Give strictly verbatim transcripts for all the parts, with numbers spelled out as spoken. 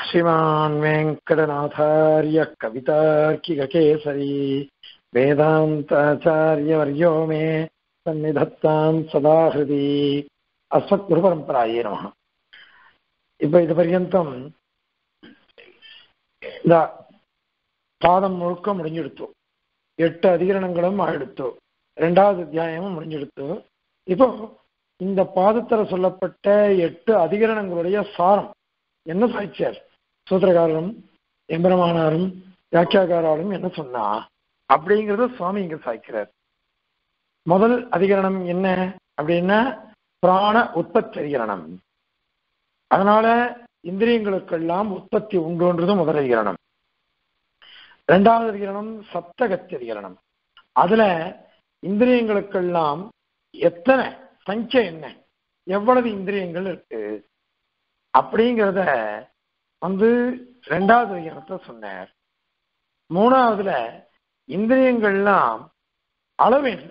श्रीमान् वेङ्कटनाथार्य कवितार्किककेसरी वेदान्ताचार्यवर्यो मे सन्निधत्तां सदा हृदि अस्मद्गुरुपरम्परायै नमः. இப்போ இது பர்யந்தம் இந்த பாதம் முழுக்க முடிஞ்செடுத்தோம். எட்டு அதிகரணங்களும் ஆயிடுத்தோம். ரெண்டாவது அத்தியாயமும் முடிஞ்செடுத்தோம். இப்போ இந்த பாதத்தில் சொல்லப்பட்ட எட்டு அதிகரணங்களுடைய சாரம் என்ன சாய்ச்சார் சூத்திரகாரரும் எம்பெருமானாரும் வியாக்கியாகாராலும் என்ன சொன்னா அப்படிங்கிறத சுவாமி இங்க சாய்க்கிறார். முதல் அதிகரணம் என்ன அப்படின்னா பிராண உற்பத்தி அதிகரணம். அதனால இந்திரியங்களுக்கெல்லாம் உற்பத்தி உண்டுன்றது முதல் அதிகரணம். இரண்டாவது அதிகரணம் சப்தகத்தி அதிகரணம். அதுல இந்திரியங்களுக்கெல்லாம் எத்தனை சங்கியா என்ன, எவ்வளவு இந்திரியங்கள் இருக்கு அப்படிங்கிறத வந்து ரெண்டாவது அதிகரணத்தை சொன்னார். மூணாவதுல இந்திரியங்கள்லாம் அளவு என்ன,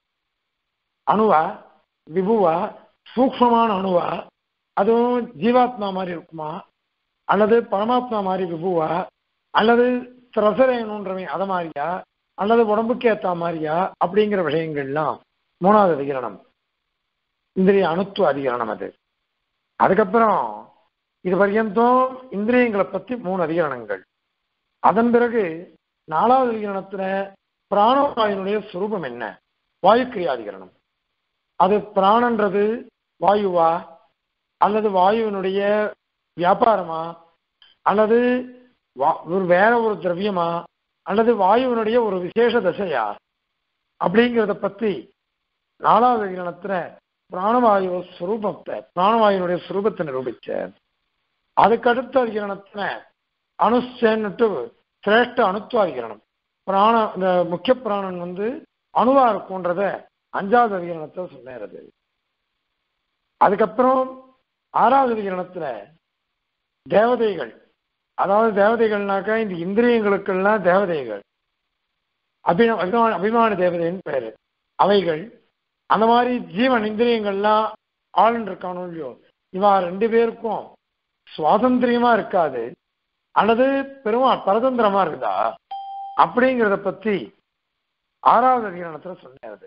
அணுவா விபுவா சூக்ஷ்மமான அணுவா, அதுவும் ஜீவாத்மா மாதிரி இருக்குமா அல்லது பரமாத்மா மாதிரி விபுவா அல்லது ரசரேணுன்றவை அதை மாதிரியா அல்லது உடம்புக்கு ஏற்ற மாதிரியா அப்படிங்கிற விஷயங்கள்லாம் மூணாவது அதிகரணம், இந்திரிய அணுத்துவ அதிகரணம் அது. அதுக்கப்புறம் இது பர்யந்தம் இந்திரியங்களை பத்தி மூணு அதிகரணங்கள். அதன் பிறகு நாலாவது அதிகரணத்துல பிராணவாயுனுடைய சுரூபம் என்ன, வாயுக்கிரியாதிகரணம். அது பிராணன்றது வாயுவா அல்லது வாயுவினுடைய வியாபாரமா அல்லது ஒரு வேற ஒரு திரவியமா அல்லது வாயுவினுடைய ஒரு விசேஷ தசையா அப்படிங்கிறத பத்தி நாலாவது அதிகரணத்துல பிராணவாயு ஸ்வரூபத்தை பிராணவாயுனுடைய சுரூபத்தை நிரூபிச்ச. அதுக்கடுத்த அதிகரணத்துல அணுச்சேன்னுட்டு சிரேஷ்ட அணுத்துவ அதிகரணம். பிராண இந்த முக்கிய பிராணன் வந்து அணுவா இருக்கும்ன்றத அஞ்சாவது அதிகரணத்தை சொன்னது. அதுக்கப்புறம் ஆறாவது அதிகரணத்துல தேவதைகள், அதாவது தேவதைகள்னாக்கா இந்த இந்திரியங்களுக்கெல்லாம் தேவதைகள் அபிமா அபிமான அபிமான தேவதைன்னு பேரு. அவைகள் அந்த மாதிரி ஜீவன் இந்திரியங்கள்லாம் ஆளுன்னு இருக்கானோ இல்லையோ, இவா ரெண்டு பேருக்கும் சுவாதந்திரியமா இருக்காது அல்லது பெருமா பரதந்திரமா இருக்குதா அப்படிங்கிறத பத்தி ஆறாவது அதிகரணத்துல சொன்னது.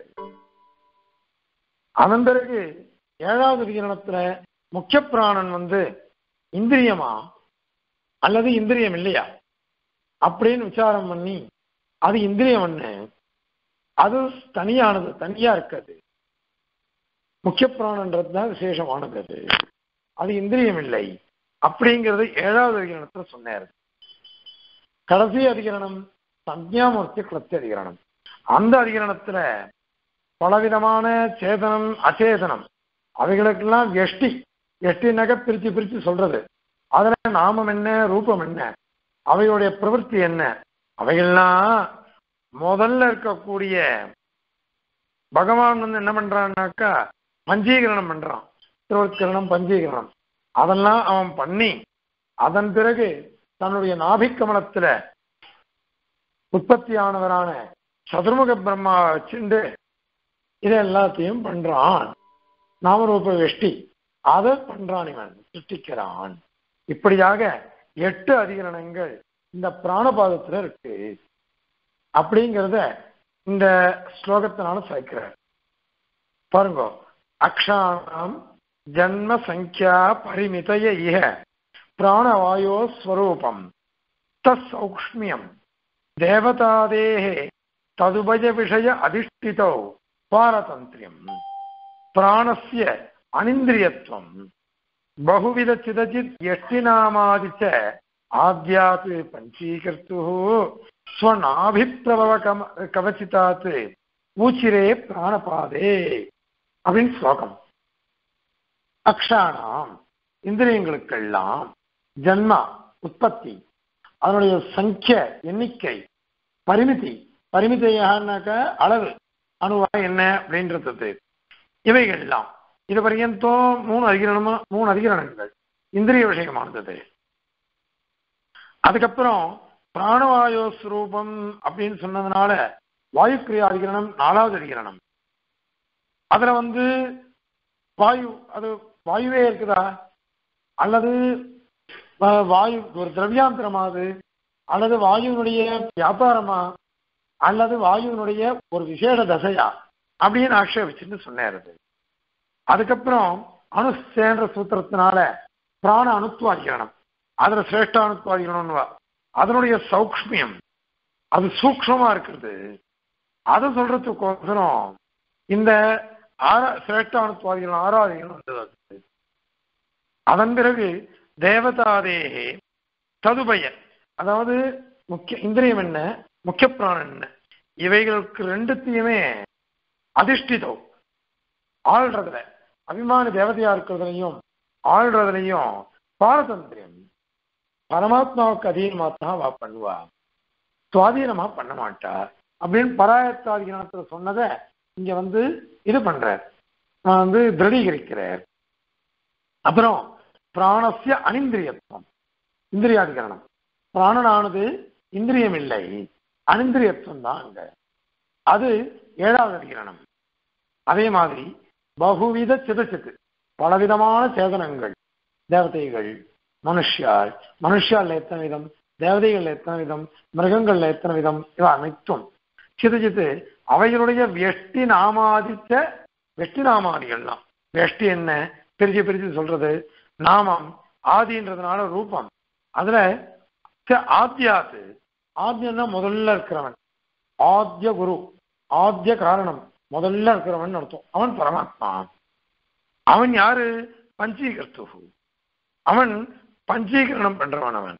அதன் பிறகு ஏழாவது அதிகரணத்துல முக்கிய பிராணன் வந்து இந்திரியமா அல்லது இந்திரியம் இல்லையா அப்படின்னு விசாரம் பண்ணி அது இந்திரியம் என்ன, அது தனியானது, தனியா இருக்காது. முக்கிய பிராணன்றது தான் விசேஷமானது, அது அது இந்திரியம் இல்லை அப்படிங்கிறது ஏழாவது அதிகரணத்துல சொன்னார். கடைசி அதிகரணம் சஞ்ஞாமூர்த்தி கிளப்தி அதிகரணம். அந்த அதிகரணத்துல பலவிதமான சேதனம் அச்சேதனம் அவைகளுக்கெல்லாம் எஷ்டி எஷ்டினாக்க பிரிச்சு பிரிச்சு சொல்றது. அதுல நாமம் என்ன, ரூபம் என்ன, அவைகளுடைய பிரவൃத்தி என்ன, அவைகள்லாம் முதல்ல இருக்கக்கூடிய பகவான் வந்து என்ன பண்றான்னாக்கா பஞ்சீகரணம் பண்றான். திருவத்கரணம் பஞ்சீகரணம் அதெல்லாம் அவன் பண்ணி அதன் பிறகு தன்னுடைய நாபிக்கமலத்துல உற்பத்தியானவரான சதுர்முக பிரம்மா வச்சுண்டு இதை எல்லாத்தையும் பண்றான். நாமரூப வெஷ்டி அதை பண்றான், இவன் சிருஷ்டிக்கிறான். இப்படியாக எட்டு அதிகரணங்கள் இந்த பிராணபாதத்துல இருக்கு அப்படிங்கிறத இந்த ஸ்லோகத்தினால சாய்க்கிறார். பாருங்க, அக்ஷாணாம் ஜன்ம சங்கியா பரிமிதய இஹ பிராணவாயோ ஸ்வரூபம் தௌக்ஷ்மியம் தேவதாதேஹே ததுபய விஷய அதிஷ்டிதோ பாரதந்திரியம் பிராணஸ்ய அனிந்திரியத்துவம் பகுவித சிதஜித் யஷ்டிநாமாதிச்ச ஆத்யாத் பஞ்சீகர்த்து ஸ்வநாபிப்ரபவ கம கவச்சிதாத் ஊச்சிரே பிராணபாதே அப்படின்னு ஸ்லோகம். அக்ஷாணாம் இந்திரியங்களுக்கெல்லாம் ஜன்மா உற்பத்தி, அதனுடைய சங்கிய எண்ணிக்கை, பரிமிதி பரிமிதியானாக்க அளவு, அணுவா என்ன அப்படின்றது, இவைகள்லாம் இது பர்யந்தம் மூணு அதிகரணமா மூணு அதிகரணங்கள் இந்திரிய விஷயமானது. அதுக்கப்புறம் பிராணவாயு ஸ்வரூபம் அப்படின்னு சொன்னதுனால வாயுக்கிரியா அதிகரணம் நாலாவது அதிகரணம். அதுல வந்து வாயு அது வாயுவே இருக்குதா அல்லது வாயு ஒரு திரவியாந்திரமாவது அல்லது வாயுனுடைய வியாபாரமா அல்லது வாயுனுடைய ஒரு விசேட தசையா அப்படின்னு ஆக்ஷேபிச்சுன்னு சொன்னார். அதுக்கப்புறம் அணுசேன்ற சூத்திரத்தினால பிராண அணுத்வாதிகரணம், அதுல சிரேஷ்ட அணுத்வாதிகரணம்னு அதனுடைய சௌக்ஷ்மியம் அது சூக்ஷ்மமா இருக்கிறது. அதை சொல்றதுக்கோசரம் இந்த ஆரா சிரேஷ்ட அணுத்வாதிகரணம் ஆராதிகரணம் வந்தது. அதன் பிறகு தேவதாதேகே ததுபயன், அதாவது முக்கிய இந்திரியம் என்ன, முக்கிய பிராணன் என்ன, இவைகளுக்கு ரெண்டுத்தையுமே அதிஷ்டிதோ ஆள்றதுல அபிமான தேவதையா இருக்கிறதுலையும் ஆள்றதுலையும் பாரதந்திரியம் பரமாத்மாவுக்கு அதீனமாத்தான் வா பண்ணுவா, சுவாதீனமா பண்ண மாட்டா அப்படின்னு பராயத்தாதிகரணத்துல சொன்னதை இங்க வந்து இது பண்றார், வந்து திருடீகரிக்கிறார். அப்புறம் பிராணசிய அனிந்திரியத்துவம், இந்திரியாதிகரணம், பிராணனானது இந்திரியம் இல்லை அனிந்திரியத்துவம் தான் அங்க, அது ஏழாவது அதிகரணம். அதே மாதிரி பகுவித சிதச்சித்து பலவிதமான சேதனங்கள், தேவதைகள், மனுஷியால், மனுஷியால் எத்தனை விதம், தேவதைகள் எத்தனை விதம், மிருகங்கள்ல எத்தனை விதம், இவ அனைத்தும் சிதச்சித்து அவைகளுடைய வெஷ்டி நாமாதித்த வெஷ்டி நாமாதிகள்லாம். வெஷ்டி என்ன பிரிச்சு பிரிச்சு சொல்றது, நாமம் ஆதின்றதுனால ரூபம், அதுல ஆத்தியாத்து, ஆத்தியம்னா முதல்ல இருக்கிறவன், ஆத்திய குரு, ஆத்திய காரணம், முதல்ல இருக்கிறவன் அர்த்தம். அவன் பரமாத்மா. அவன் யாரு? பஞ்சீகர்த்து, அவன் பஞ்சீகரணம் பண்றவன், அவன்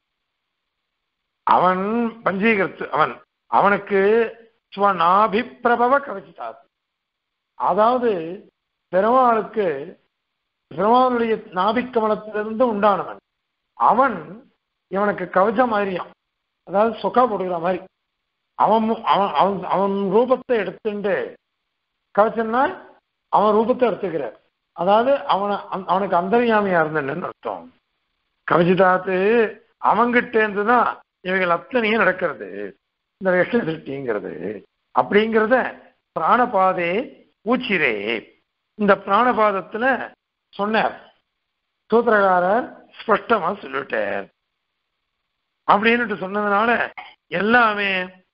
அவன் பஞ்சீகர்த்து, அவன் அவனுக்கு ஸ்வநாபிப்பிரபவ கவச்சிதாத்து, அதாவது பெருமாளுக்கு பெருமாளுடைய நாபிக்கமலத்திலிருந்து உண்டானவன் அவன், இவனுக்கு கவச்சம் மாதிரியான், அதாவது சொக்கா போடுகிற மாதிரி அவன் அவன் அவன் அவன் ரூபத்தை எடுத்துட்டு, கவச்சம்னா அவன் ரூபத்தை எடுத்துக்கிறார், அதாவது அவனை அவனுக்கு அந்தர்யாமியா இருந்தன்னு அர்த்தம். கவச்சிதாத்து அவங்கிட்ட இருந்துதான் இவைகள் அத்தனையும் நடக்கிறது, இந்த வெஷ்ட சிருஷ்டிங்கிறது. அப்படிங்கிறத பிராணபாதே ஊச்சிரே, இந்த பிராணபாதத்துல சொன்னார் சூத்திரகாரர், ஸ்பஷ்டமா சொல்லிட்டார். அப்படின்னு சொன்னதுனால எல்லாமே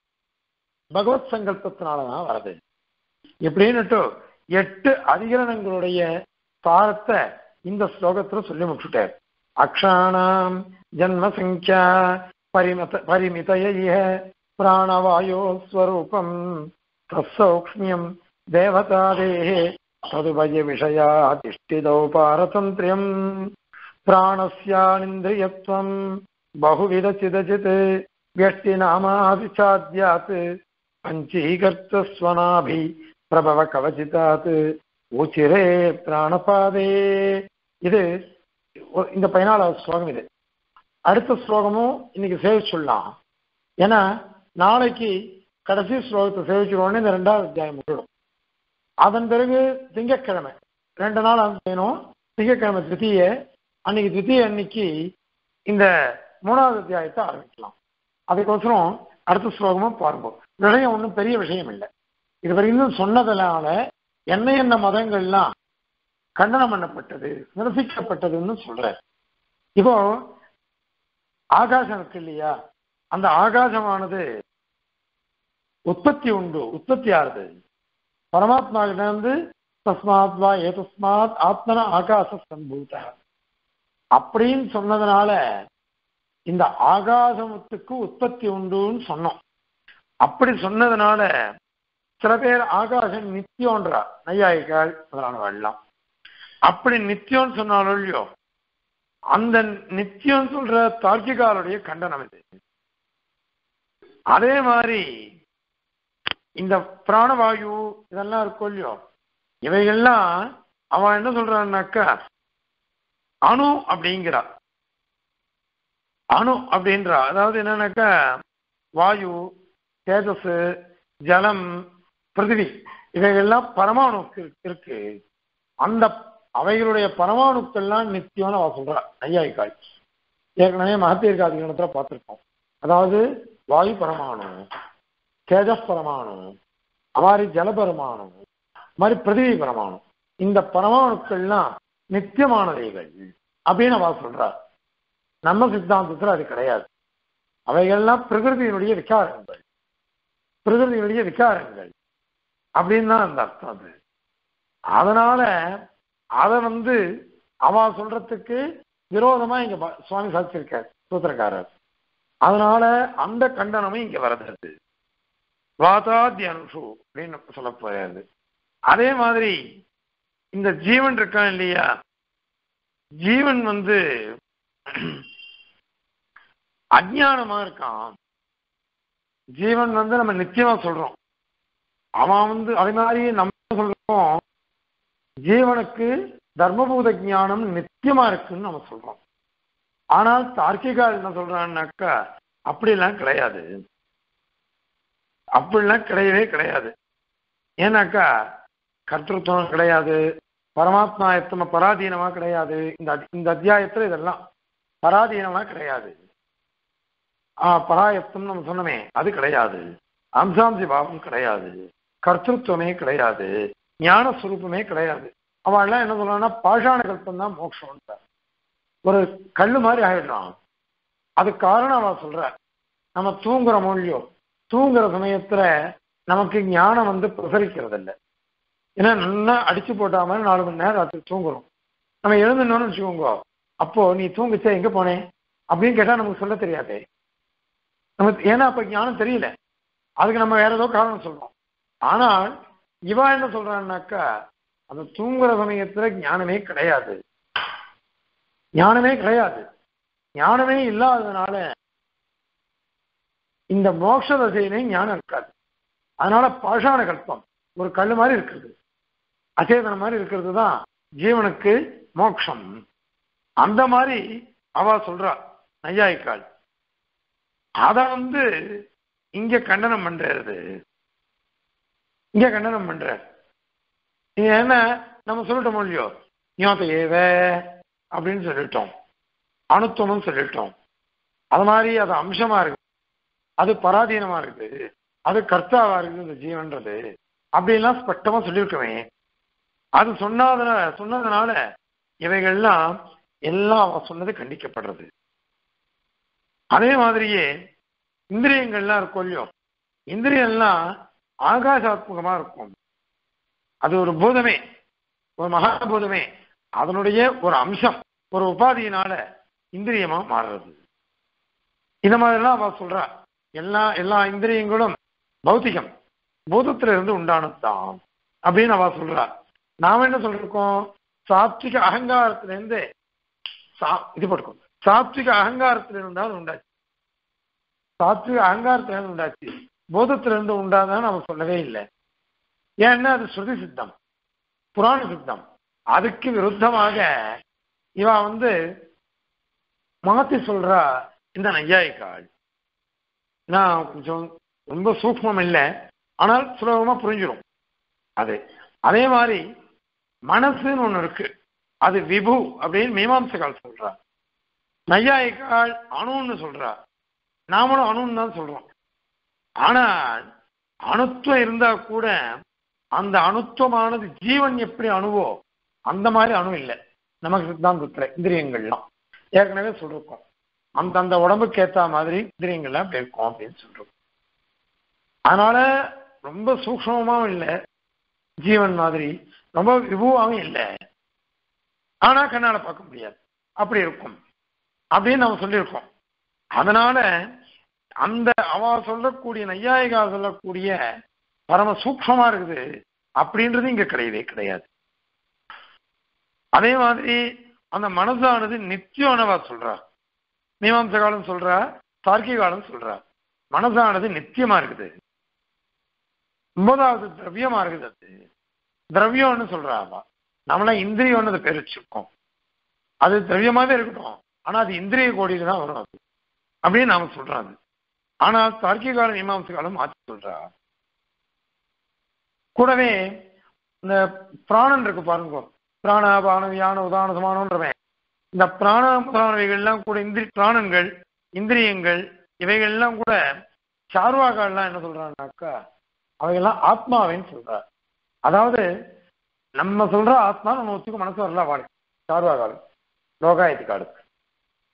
பகவத் சங்கல்பத்தினாலதான் வருது. எப்படின்னுட்டு எட்டு அதிகரணங்களுடைய சாரத்தை இந்த ஸ்லோகத்துல சொல்லி முடிச்சுட்டார். அக்ஷாணாம் ஜன்ம சங்கியா பரிமத பரிமிதய பிராணவாயோ ஸ்வரூபம் தௌக்ஷ்மியம் தேவதாதேஹே ததுபய விஷயாதிஷ்டிதோ பாரதந்திரியம் பிராணஸ்யானிந்திரியத்வம் பகுவித சிதஜித் வியஷ்டி நாமாதிசாத்யாத் பஞ்சீகர்த்தஸ்வனாபி பிரபவ கவச்சிதாத் ஊச்சிரே பிராணபாதே. இது இந்த பதினாலாவது ஸ்லோகம். இது அடுத்த ஸ்லோகமும் இன்னைக்கு சேவிச்சுடலாம், ஏன்னா நாளைக்கு கடைசி ஸ்லோகத்தை சேவிச்சுருவோன்னு இந்த ரெண்டாவது அத்தியாயம் விட்டுடும். அதன் பிறகு திங்கட்கிழமை ரெண்டு நாள் செய்யணும். திங்கட்கிழமை தித்திய அன்னைக்கு தித்திய அன்னைக்கு இந்த மூணாவது அத்தியாயத்தை ஆரம்பிக்கலாம். அதுக்கோசரம் அடுத்த ஸ்லோகமும் பாருங்க. விஷயம் ஒன்றும் பெரிய விஷயம் இல்லை. இது வரைக்கும் சொன்னதுனால என்ன என்ன மதங்கள்லாம் கண்டனம் பண்ணப்பட்டது, நிரசிக்கப்பட்டதுன்னு சொல்ற. இப்போ ஆகாசம் இருக்கு இல்லையா, அந்த ஆகாசமானது உற்பத்தி உண்டு, உற்பத்தி ஆறுது பரமாத்மா கிட்ட இருந்து. தஸ்மாத் வா ஏதஸ்மாத் ஆத்மன ஆகாச சம்பூத அப்படின்னு சொன்னதுனால இந்த ஆகாசத்துக்கு உற்பத்தி உண்டுன்னு சொன்னோம். அப்படி சொன்னதுனால சில பேர் ஆகாசம் நித்தியம்ன்றா, நையாயிக்கால் முதலானவெல்லாம். அப்படி நித்தியம்னு சொன்னாலும் இல்லையோ, அந்த நித்தியம் சொல்ற தார்க்கிகாலுடைய கண்டனம் இது. அதே மாதிரி இந்த பிராணவாயு இதெல்லாம் இருக்கும் இல்லையோ, இவைகள்லாம் அவன் என்ன சொல்றான்னாக்கா அணு அப்படிங்கிறா. அணு அப்படின்றா, அதாவது என்னன்னாக்கா வாயு, தேஜஸ், ஜலம், பிருத்திவி இவைகள்லாம் பரமாணுக்கு இருக்கு. அந்த அவைகளுடைய பரமாணுக்கள்லாம் நித்தியம்னு அவ சொல்றா நையாயிக்காய். ஏற்கனவே மகத்தீர்காதிகரணத்துல பார்த்துருக்கோம். அதாவது வாயு பரமாணு, தேஜஸ் பரமாணு, அவாரி ஜல பரமாணு, மாதிரி பிருத்திவி பரமாணு, இந்த பரமாணுக்கள்லாம் நித்தியமானவைகள் அப்படின்னு அவ சொல்றார். நம்ம சித்தாந்தத்தில் அது கிடையாது. அவைகள்லாம் பிரகிருதியினுடைய விகாரங்கள், பிரகிருதியினுடைய விகாரங்கள் அப்படின்னு தான் அந்த அர்த்தம் அது. அதனால அதை வந்து அவ சொல்றதுக்கு விரோதமா இங்க சுவாமி சாதிச்சிருக்கார் சூத்திரக்காரர். அதனால அந்த கண்டனமும் இங்க வருது. வாதாதி அனுஷு அப்படின்னு சொல்ல போறாரு. அதே மாதிரி இந்த ஜீவன் இருக்கான் இல்லையா, ஜீவன் வந்து அஜ்ஞானமா இருக்கான். ஜீவன் வந்து நம்ம நிச்சயமா சொல்றோம், அவன் வந்து அதே மாதிரி நம்ம சொல்றோம் ஜீவனுக்கு தர்மபூத ஞானம் நித்தியமா இருக்குன்னு நம்ம சொல்றோம். ஆனால் தார்க்கிகால் என்ன சொல்றான்னாக்கா அப்படிலாம் கிடையாது, அப்படிலாம் கிடையவே கிடையாது. ஏன்னாக்கா கர்த்தத்துவம் கிடையாது, பரமாத்மா எத்தம பராதீனமா கிடையாது. இந்த இந்த அத்தியாயத்துல இதெல்லாம் பராதீனமா கிடையாது. ஆஹ் பராயத்தம் நம்ம சொன்னமே அது கிடையாது, அம்சாம்சி பாவம் கிடையாது, கர்த்தத்துவமே கிடையாது, ஞான சுரூபமே கிடையாது. அவன் எல்லாம் என்ன சொல்றான்னா பாஷாண கல்பம் தான் மோட்சம், ஒரு கல்லு மாதிரி ஆயிடுறான். அது காரணம் அவன் சொல்ற, நம்ம தூங்குற மொழியோ தூங்குற சமயத்துல நமக்கு ஞானம் வந்து பிரசரிக்கிறது இல்லை. ஏன்னா நல்லா அடிச்சு போட்டா மாதிரி நாலு மணி நேரம் ராத்திரி தூங்குறோம். நம்ம எழுந்துனோன்னு வச்சுக்கோங்க, அப்போ நீ தூங்குச்சா எங்க போனேன் அப்படின்னு கேட்டா நமக்கு சொல்ல தெரியாது. நம்ம ஏன்னா அப்ப ஞானம் தெரியல, அதுக்கு நம்ம வேற ஏதோ காரணம் சொல்றோம். ஆனால் இவா என்ன சொல்றான்னாக்கா அந்த தூங்குற சமயத்துல ஞானமே கிடையாது, ஞானமே கிடையாது. ஞானமே இல்லாததுனால இந்த மோட்ச தசையிலே ஞானம் இருக்காது. அதனால பாஷாண கல்பம் ஒரு கல்லு மாதிரி இருக்கிறது, அச்சேதனம் மாதிரி இருக்கிறது தான் ஜீவனுக்கு மோட்சம். அந்த மாதிரி அவ சொல்றா நையாயிக்காள். அத வந்து இங்க கண்டனம் பண்றது, இங்க கண்டனம் பண்ற என்ன நம்ம சொல்லிட்டோம் இல்லையோ, ஞாத்த ஏவ அப்படின்னு சொல்லிட்டோம், அணுத்துவம் சொல்லிட்டோம். அது மாதிரி அது அம்சமா இருக்கு, அது பராதீனமா இருக்குது, அது கர்த்தாவா இருக்குது இந்த ஜீவன்றது அப்படின்லாம் ஸ்பஷ்டமா சொல்லியிருக்கவே. அது சொன்னதுனால சொன்னதுனால இவைகள்லாம் எல்லாம் சொன்னது கண்டிக்கப்படுறது. அதே மாதிரியே இந்திரியங்கள்லாம் இருக்கும் இல்லையோ, இந்திரியம்லாம் ஆகாசாத்மகமா இருக்கும். அது ஒரு பூதமே, ஒரு மகாபூதமே, அதனுடைய ஒரு அம்சம், ஒரு உபாதியினால இந்திரியமா மாறுறது. இந்த மாதிரிலாம் அவ சொல்றா. எல்லா எல்லா இந்திரியங்களும் பௌத்திகம், பூதத்துல இருந்து உண்டானதுதான் அப்படின்னு அவ சொல்றா. நாம என்ன சொல்லிருக்கோம், சாத்விக அகங்காரத்துல இருந்து இது போட்டுக்கோம், சாத்விக அகங்காரத்துல இருந்தாலும் உண்டாச்சு, சாத்விக அகங்காரத்துல இருந்து உண்டாச்சு, பூதத்துல இருந்து உண்டாதான் நம்ம சொல்லவே இல்லை. ஏன்னா அது ஸ்ருதி சித்தம், புராண சித்தம். அதுக்கு விருத்தமாக இவ வந்து மாத்தி சொல்றா இந்த நையாயிக்காள். நான் கொஞ்சம் ரொம்ப சூக்மம் இல்லை, ஆனால் சுலபமா புரிஞ்சிடும் அது. அதே மாதிரி மனசுன்னு ஒண்ணு இருக்கு, அது விபு அப்படின்னு மீமாம்சகால் சொல்றா. நையாயிக்காள் அணுன்னு சொல்றா, நாமளும் அணுன்னு தான் சொல்றோம். ஆனால் அணுத்துவம் இருந்தா கூட அந்த அணுத்துவமானது ஜீவன் எப்படி அணுவோ அந்த மாதிரி அணு இல்லை நமக்கு சித்தாந்தத்துல. இந்திரியங்கள்லாம் ஏற்கனவே சொல்லிருக்கோம், அந்த அந்த உடம்புக்கு ஏற்ற மாதிரி இந்திரியங்கள்லாம் அப்படி இருக்கும் அப்படின்னு சொல்றோம். அதனால ரொம்ப சூக்ஷ்மமாவும் இல்லை ஜீவன் மாதிரி, ரொம்ப விபுவாகவும் இல்லை, ஆனா கண்ணால பார்க்க முடியாது, அப்படி இருக்கும் அப்படின்னு நம்ம சொல்லியிருக்கோம். அதனால அந்த அவ சொல்லக்கூடிய நையாயிகா சொல்லக்கூடிய பரம சூக்ஷமா இருக்குது அப்படின்றது இங்க கிடையவே கிடையாது. அதே மாதிரி அந்த மனசானது நித்தியமானவா சொல்றா, மீமாம்ச காலம் சொல்றா, தார்க்கிக காலம் சொல்றா. மனசானது நித்தியமா இருக்குது, ஒன்பதாவது திரவியமா இருக்குது, அது திரவியம்னு சொல்றாவா. நம்மளாம் இந்திரியம்னு அதை பேர் வச்சிருக்கோம், அது திரவியமாவே இருக்கட்டும், ஆனா அது இந்திரிய கோடியில தான் வரும் அது அப்படின்னு நாம சொல்றாங்க. ஆனா தார்க்கிக காலம் மீமாம்ச காலம் மாற்றி சொல்றா. கூடவே இந்த பிராணன் இருக்கு பாருங்க, பிராண பான வியான உதான சமானன்றவன், இந்த பிராண முதலானவைகள்லாம் கூட இந்திரி பிராணன்கள் இந்திரியங்கள் இவைகள்லாம் கூட சார்வாகாலாம் என்ன சொல்றாங்கனாக்கா அவைகள்லாம் ஆத்மாவேன்னு சொல்றார். அதாவது நம்ம சொல்ற ஆத்மா நம்ம ஒத்துக்கு மனசு வரல வாழ்க்கை சார்வாகாலம் லோகாயத்துக்கு அடுத்து.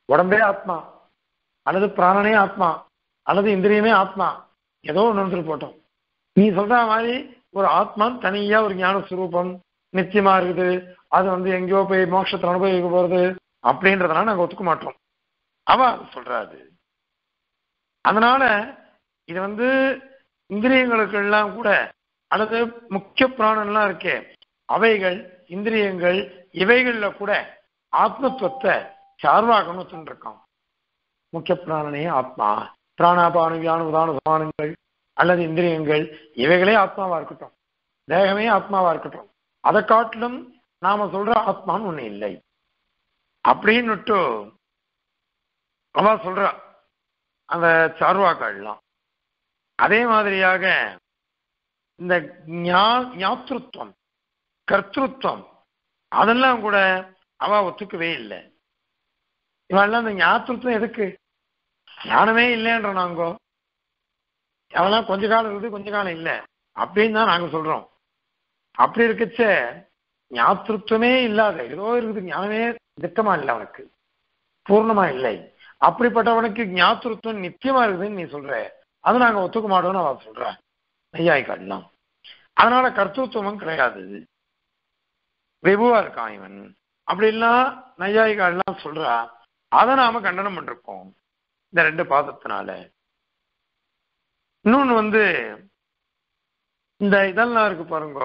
உடம்பே ஆத்மா அல்லது பிராணனே ஆத்மா அல்லது இந்திரியமே ஆத்மா, ஏதோ ஒன்று வந்துட்டு போட்டோம். நீ சொல்ற மாதிரி ஒரு ஆத்மா தனியா ஒரு ஞான சுரூபம் நிச்சயமா இருக்குது, அது வந்து எங்கேயோ போய் மோட்சத்தை அனுபவிக்க போறது அப்படின்றதெல்லாம் நாங்க ஒத்துக்க மாட்டோம். அவ சொல்றாரு. அதனால இது வந்து இந்திரியங்களுக்கு எல்லாம் கூட அல்லது முக்கிய பிராணம்லாம் இருக்கே அவைகள் இந்திரியங்கள் இவைகள்ல கூட ஆத்மத்துவத்தை சார்வாகணும் வச்சுருக்கான். முக்கிய பிராணனே ஆத்மா, பிராணாபான வியானு உதான சமானங்கள் அல்லது இந்திரியங்கள் இவைகளே ஆத்மாவா இருக்கட்டும், தேகமே ஆத்மாவா இருக்கட்டும், அதை காட்டிலும் நாம சொல்ற ஆத்மான்னு ஒண்ணு இல்லை அப்படின்னுட்டு அவ சொல்றா அந்த சார்வாக்கள்லாம். அதே மாதிரியாக இந்த ஞாத்ருத்வம் கர்த்திருவம் அதெல்லாம் கூட அவ ஒத்துக்கவே இல்லை. இவெல்லாம் இந்த ஞாத்திருத்தம் எதுக்கு? ஞானமே இல்லைன்ற நாங்கோ, அவெல்லாம் கொஞ்ச காலம் இருக்குது கொஞ்ச காலம் இல்லை அப்படின்னு தான் நாங்க சொல்றோம். அப்படி இருக்கச்ச ஞாத்திருத்தமே இல்லாத ஏதோ இருக்குது, ஞானமே திட்டமா இல்லை, அவனுக்கு பூர்ணமா இல்லை. அப்படிப்பட்டவனுக்கு ஞாத்திருத்தம் நித்தியமா இருக்குதுன்னு நீ சொல்ற, அதை நாங்க ஒத்துக்க மாட்டோம்னு அவ சொல்ற நையாய்க்காடலாம். அதனால கர்த்தத்துவமும் கிடையாது, விபுவா இருக்கான் இவன் அப்படின்லாம் நையாய்க்காடலாம் சொல்றா. அதை நாம கண்டனம் பண்ணிருக்கோம் இந்த ரெண்டு பாதத்தினால. இன்னொன்னு வந்து இந்த இதெல்லாம் இருக்கு பாருங்க,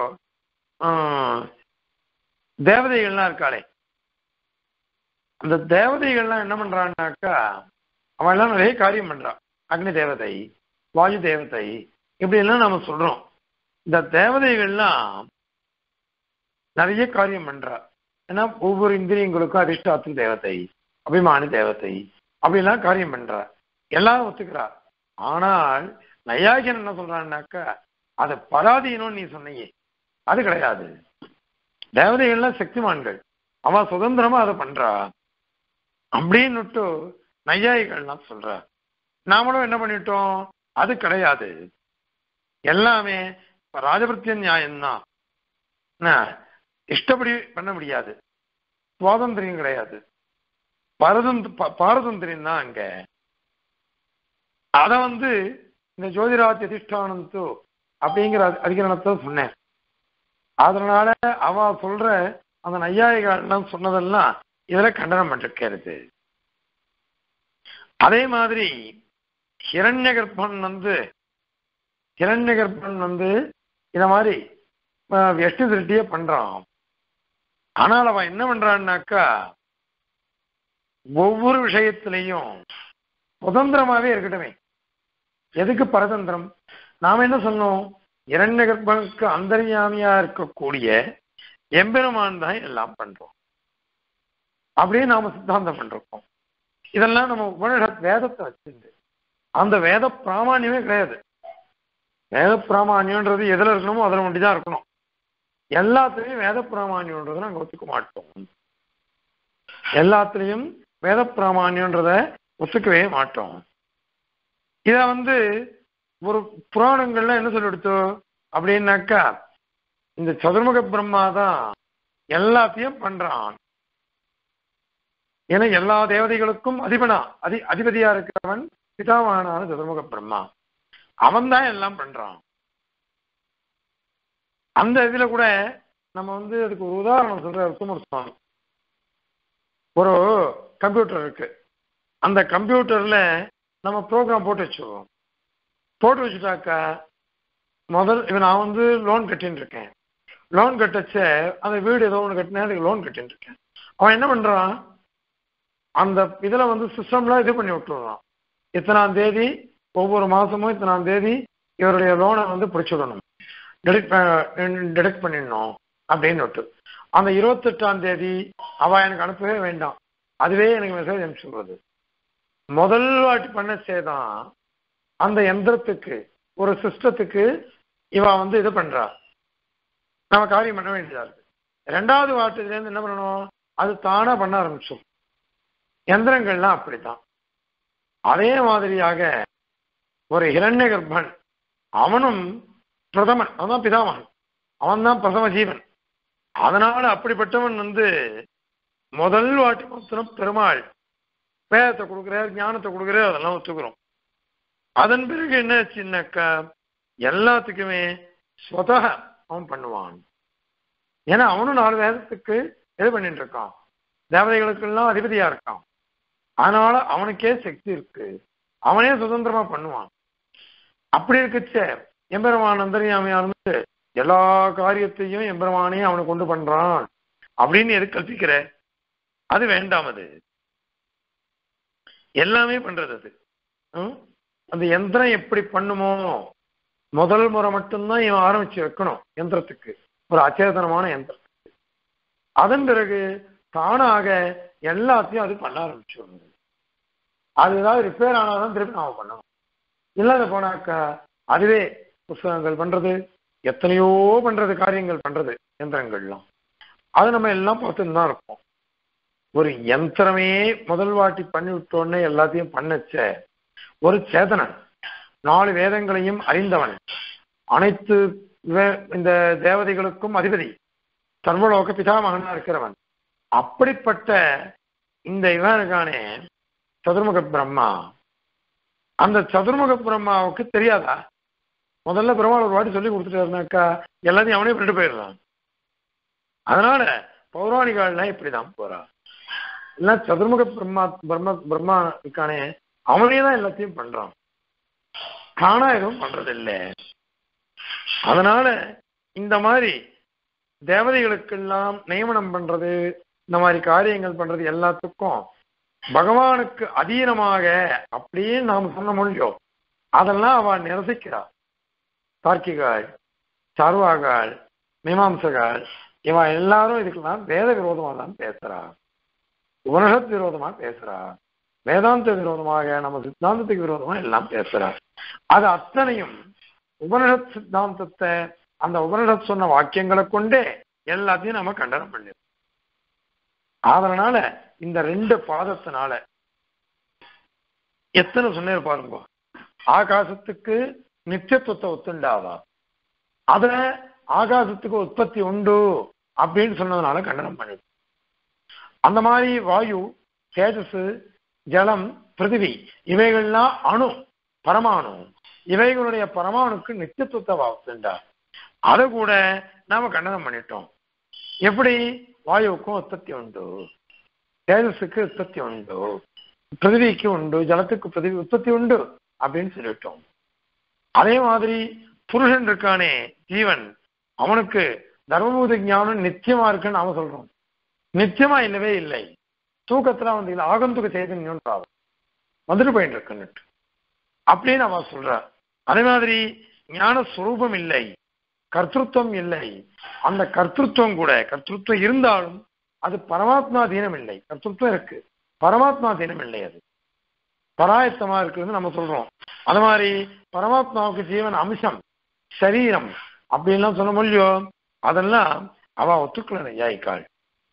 தேவதைகள்லாம் இருக்காளே, அந்த தேவதைகள்லாம் என்ன பண்றான்னாக்கா அவன் எல்லாம் நிறைய காரியம் பண்றான். அக்னி தேவதை, வாயு தேவதை இப்படி எல்லாம் நாம சொல்றோம். இந்த தேவதைகள்லாம் நிறைய காரியம் பண்றா. ஏன்னா ஒவ்வொரு இந்திரியங்களுக்கும் அதிஷ்டாத்திர தேவதை, அபிமானி தேவதை அப்படிலாம் காரியம் பண்றா, எல்லாரும் ஒத்துக்கிறா. ஆனால் நையாகியன் என்ன சொல்றான்னாக்கா அதை பராதீனம் நீ சொன்னியே அது கிடையாது. தேவதைகள்லாம் சக்திமான்கள், அவன் சுதந்திரமா அதை பண்றா அப்படின்னுட்டு நையாயிகள்லாம் சொல்ற. நாமளும் என்ன பண்ணிட்டோம், அது கிடையாது, எல்லாமே ராஜபிரத்திய நியாயம்தான், இஷ்டப்படி பண்ண முடியாது, சுவாதந்திரியம் கிடையாது, பரதந்திர பாரதந்திரியம் தான் அங்க. அத வந்து இந்த ஜோதிராஜ் அதிஷ்டானந்தோ அப்படிங்கிற அதிகரணத்தை சொன்னேன். அதனால அவ சொல்ற அந்த நையாயிகள்லாம் சொன்னதெல்லாம் இதுல கண்டனம் பண்ணிருக்கிறது. அதே மாதிரி ஹிரண்ய கர்ப்பன் வந்து ஹிரண்ய கர்ப்பன் வந்து இத மாதிரி எஷ்டி திருட்டியே பண்றான். ஆனால் அவன் என்ன பண்றான்னாக்கா ஒவ்வொரு விஷயத்திலையும் சுதந்திரமாவே இருக்கட்டுமே. எதுக்கு பரதந்திரம்? நாம என்ன சொன்னோம், இரண்ய கர்ப்பனுக்கு அந்தர்யாமியா இருக்கக்கூடிய எம்பெருமான் தான் எல்லாம் பண்றோம் அப்படியே நாம சித்தாந்தம் பண்றோம். இதெல்லாம் நம்ம உபனிஷத் வேதத்தை வச்சிருந்து அந்த வேத பிராமான்யமே கிடையாது. வேத பிராமான்யம்ன்றது எதுல இருக்கணுமோ அதுல ஒண்டிதான் இருக்கணும். எல்லாத்துலயும் வேத பிராமான்யம்ன்றதை நாங்க ஒத்துக்க மாட்டோம். எல்லாத்துலயும் வேத பிராமான்யம்ன்றத ஒத்துக்கவே மாட்டோம். இத வந்து ஒரு புராணங்கள்ல என்ன சொல்லி எடுத்தோம் அப்படின்னாக்கா இந்த சதுர்முக பிரம்மா தான் எல்லாத்தையும் பண்றான். ஏன்னா எல்லா தேவதைகளுக்கும் அதிபனா அதி அதிபதியா இருக்கிறவன் பிதாமகனான சதுர்முக பிரம்மா, அவன் தான் எல்லாம் பண்றான். அந்த இதுல கூட நம்ம வந்து அதுக்கு ஒரு உதாரணம் சொல்ற சுவாமி, ஒரு கம்ப்யூட்டர் இருக்கு, அந்த கம்ப்யூட்டர்ல நம்ம ப்ரோக்ராம் போட்டு வச்சுருவோம். போட்டு வச்சுட்டாக்கா முதல் இவன் நான் வந்து லோன் கட்டின்னு இருக்கேன், லோன் கட்டச்ச அந்த வீடு ஏதோ ஒன்று கட்டினேன், அதுக்கு லோன் கட்டின்னு இருக்கேன். அவன் என்ன பண்றான், அந்த இதுல வந்து சிஸ்டம்லாம் இது பண்ணி விட்டுறான். இத்தனாம் தேதி ஒவ்வொரு மாசமும் இத்தனாம் தேதி இவருடைய லோனை வந்து பிடிச்சிடணும், டெடிக்ட் டெடிக்ட் பண்ணிடணும் அப்படின்னு விட்டு அந்த இருபத்தெட்டாம் தேதி அவ எனக்கு அனுப்பவே வேண்டாம், அதுவே எனக்கு மெசேஜ் அனுப்பிச்சுடுறது. முதல் வாட்டி பண்ண சேதான் அந்த எந்திரத்துக்கு ஒரு சிஸ்டத்துக்கு இவ வந்து இது பண்றா, நம்ம காரியம் பண்ண வேண்டியதா இருக்கு. ரெண்டாவது வாட்டத்துல இருந்து என்ன பண்ணணும், அது தானா பண்ண ஆரம்பிச்சோம். எந்திரங்கள்லாம் அப்படித்தான். அதே மாதிரியாக ஒரு ஹிரண்ய கர்ப்பன் அவனும் பிரதமன், அவன்தான் பிதாமகன், அவன் தான் பிரதம ஜீவன். அதனால அப்படிப்பட்டவன் வந்து முதல் வாட்டி மாத்திரம் பெருமாள் வேதத்தை கொடுக்குறார், ஞானத்தை கொடுக்குறார், அதெல்லாம் ஒத்துக்கிறோம். அதன் பிறகு என்ன ஆச்சுன்னாக்கா எல்லாத்துக்குமே ஸ்வதக அவன் பண்ணுவான். ஏன்னா அவனும் நாலு வேதத்துக்கு எது பண்ணிட்டு இருக்கான், தேவதைகளுக்கெல்லாம் அதிபதியா இருக்கான். அதனால அவனுக்கே சக்தி இருக்கு, அவனே சுதந்திரமா பண்ணுவான். அப்படி இருக்குச்ச எம்பெருமான் அந்தர்யாமியா இருந்து எல்லா காரியத்தையும் எம்பெருமானையும் அவனை கொண்டு பண்றான் அப்படின்னு எது கல்பிக்கிற? அது வேண்டாம். அது எல்லாமே பண்றது. அது அந்த யந்திரம் எப்படி பண்ணுமோ முதல் முறை மட்டும்தான் இவன் ஆரம்பிச்சு வைக்கணும் யந்திரத்துக்கு, ஒரு அச்சேதனமான யந்திரத்துக்கு. அதன் பிறகு தானாக எல்லாத்தையும் அது பண்ண ஆரம்பிச்சு. அது ஏதாவது ரிப்பேர் ஆனாதான் திருப்பி நாம பண்ணணும். இல்லாத போனாக்கா அதுவே புஸ்தகங்கள் பண்றது, எத்தனையோ பண்றது, காரியங்கள் பண்றது யந்திரங்கள்லாம். அது நம்ம எல்லாம் பார்த்துன்னு தான் இருப்போம். ஒரு யந்திரமே முதல் வாட்டி பண்ணி விட்டோன்னே எல்லாத்தையும் பண்ணச்ச ஒரு சேதனன், நாலு வேதங்களையும் அறிந்தவன், அனைத்து இந்த தேவதைகளுக்கும் அதிபதி, சர்வலோக பிதாமகனா இருக்கிறவன், அப்படிப்பட்ட இந்த இவனுக்கானே சதுர்முக பிரம்மா. அந்த சதுர்முக பிரம்மாவுக்கு தெரியாதா? முதல்ல பிரம்மா ஒரு வாட்டி சொல்லி கொடுத்துட்டாருனாக்கா எல்லாத்தையும் அவனே பண்ணிட்டு போயிடுறான். அதனால பௌராணிகாலாம் இப்படிதான் போறா. இல்ல சதுர்முக பிரம்மா பிரம்ம பிரம்மா இருக்கானே அவனே தான் எல்லாத்தையும் பண்றான், தானா எதுவும் பண்றது இல்லை. அதனால இந்த மாதிரி தேவதைகளுக்கெல்லாம் நியமனம் பண்றது, இந்த மாதிரி காரியங்கள் பண்றது எல்லாத்துக்கும் பகவானுக்கு அதீனமாக அப்படியே நாம் சொன்ன முடியும். அதெல்லாம் அவன் நிரசிக்கிறார். தார்க்கிகாள், சார்வாகாள், மீமாம்சகாள் இவன் எல்லாரும் இதுக்கெல்லாம் வேத விரோதமா தான் பேசுறா, உபனிஷத் விரோதமா பேசுறா, வேதாந்த விரோதமாக, நம்ம சித்தாந்தத்துக்கு விரோதமா எல்லாம் பேசுறா. அது அத்தனையும் உபனிஷத் சித்தாந்தத்தை, அந்த உபனிஷத் சொன்ன வாக்கியங்களை கொண்டே எல்லாத்தையும் நம்ம கண்டனம் பண்ணிடுறோம். அதனால இந்த ரெண்டு பாதத்தினால எத்தனை சொன்னே பாருங்க. ஆகாசத்துக்கு நித்தியத்துவத்தை ஒத்துண்டாவா, அத ஆகாசத்துக்கு உற்பத்தி உண்டு அப்படின்னு சொன்னதுனால கண்டனம் பண்ணிடும். அந்த மாதிரி வாயு, தேஜஸ், ஜலம், பிருத்திவி இவைகள்லாம் அணு, பரமாணு, இவைகளுடைய பரமாணுக்கு நித்தியத்துவத்தை ஒத்துண்டா, அதை கூட நாம கண்டனம் பண்ணிட்டோம். எப்படி? வாயுவுக்கும் உற்பத்தி உண்டு, தேஜஸுக்கு உற்பத்தி உண்டு, பிருத்திவிக்கு உண்டு, ஜலத்துக்கு பிருத்திவி உற்பத்தி உண்டு அப்படின்னு சொல்லிட்டோம். அதே மாதிரி புருஷன் இருக்கானே ஜீவன், அவனுக்கு தர்மபூத ஞானம் நித்தியமா இருக்குன்னு நாம சொல்றோம். நித்தியமா இல்லவே இல்லை. தூக்கத்துல வந்து இல்லை, ஆகந்துக சைதன்யம் வந்துட்டு போயிட்டு இருக்குன்னு அப்படின்னு அவன் சொல்ற. அதே மாதிரி ஞான சுரூபம் இல்லை, கர்த்திருவம் இல்லை. அந்த கர்த்திருவம் கூட, கர்த்திருவம் இருந்தாலும் அது பரமாத்மா தீனம் இல்லை. கர்த்திருவம் இருக்கு, பரமாத்மா தீனம் இல்லை, அது பராயத்தமா இருக்குன்னு நம்ம சொல்றோம். அது மாதிரி பரமாத்மாவுக்கு ஜீவன் அம்சம், சரீரம் அப்படின்லாம் சொல்ல முடியும். அதெல்லாம் அவ ஒத்துக்கல நையாயிக்காள்.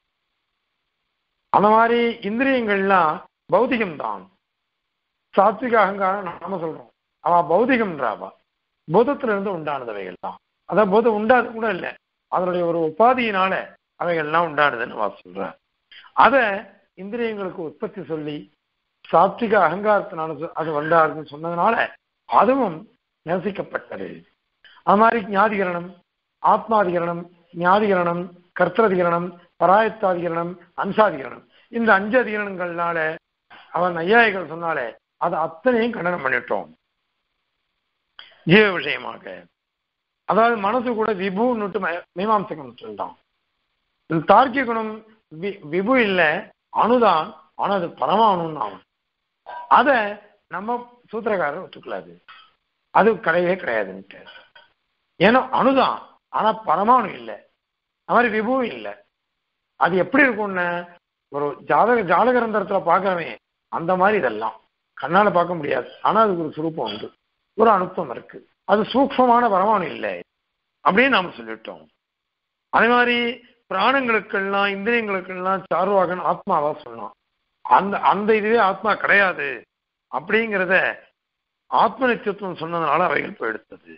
அந்த மாதிரி இந்திரியங்கள்லாம் பௌதிகம்தான். சாத்விக அகங்காரம் நாம சொல்றோம், அவ பௌதிகம்ன்றாவா. பூதத்துல இருந்து உண்டானதவைகள்லாம், அதான் பூதம் உண்டாது கூட இல்லை, அதனுடைய ஒரு உபாதியினால அவைகள்லாம் உண்டானதுன்னு அவ சொல்ற. அத இந்திரியங்களுக்கு உற்பத்தி சொல்லி சாத்விக அகங்காரத்தினால அது வந்தாருன்னு சொன்னதுனால அதுவும் நிரசிக்கப்பட்டது. அது மாதிரி ஞாதிகரணம், ஆத்மாதிகரணம், ஞாதிகரணம், கர்த்தரதிகரணம், பராயத்தாதிகரணம், அம்சாதிகரணம், இந்த அஞ்சு அதிகரணங்கள்னால அவன் நையாயிகள் சொன்னாலே அது அத்தனையும் கண்டனம் பண்ணிட்டோம் ஜீவ விஷயமாக. அதாவது மனசு கூட விபுன்னுட்டு மீமாம்சகம் சொல்லிட்டான். தார்க்கிக குணம் விபு இல்லை, அணுதான், ஆனா அது பரமாணுன்னு அவன். அத நம்ம சூத்திரக்காரர் ஒத்துக்கலாது, அது கிடையவே கிடையாதுன்ட்டு. ஏன்னா அணுதான், ஆனா பரமாணு இல்லை, அது மாதிரி விபுவும் இல்லை. அது எப்படி இருக்கும்னு ஒரு ஜாதக ஜாதகரந்தரத்துல பார்க்கறவே அந்த மாதிரி இதெல்லாம் கண்ணால பார்க்க முடியாது. ஆனா அதுக்கு ஒரு சுரூபம் உண்டு, ஒரு அணுத்துவம் இருக்கு, அது சூக்ஷ்மமான பரமாணு இல்லை அப்படின்னு நாம சொல்லிட்டோம். அதே மாதிரி பிராணங்களுக்கெல்லாம் இந்திரியங்களுக்கெல்லாம் சார்வாகன் ஆத்மாவா சொன்னான். அந்த அந்த இதுவே ஆத்மா கிடையாது அப்படிங்கிறத ஆத்ம நித்தியத்துவம் சொன்னதுனால அவைகள் போயிடுத்தது.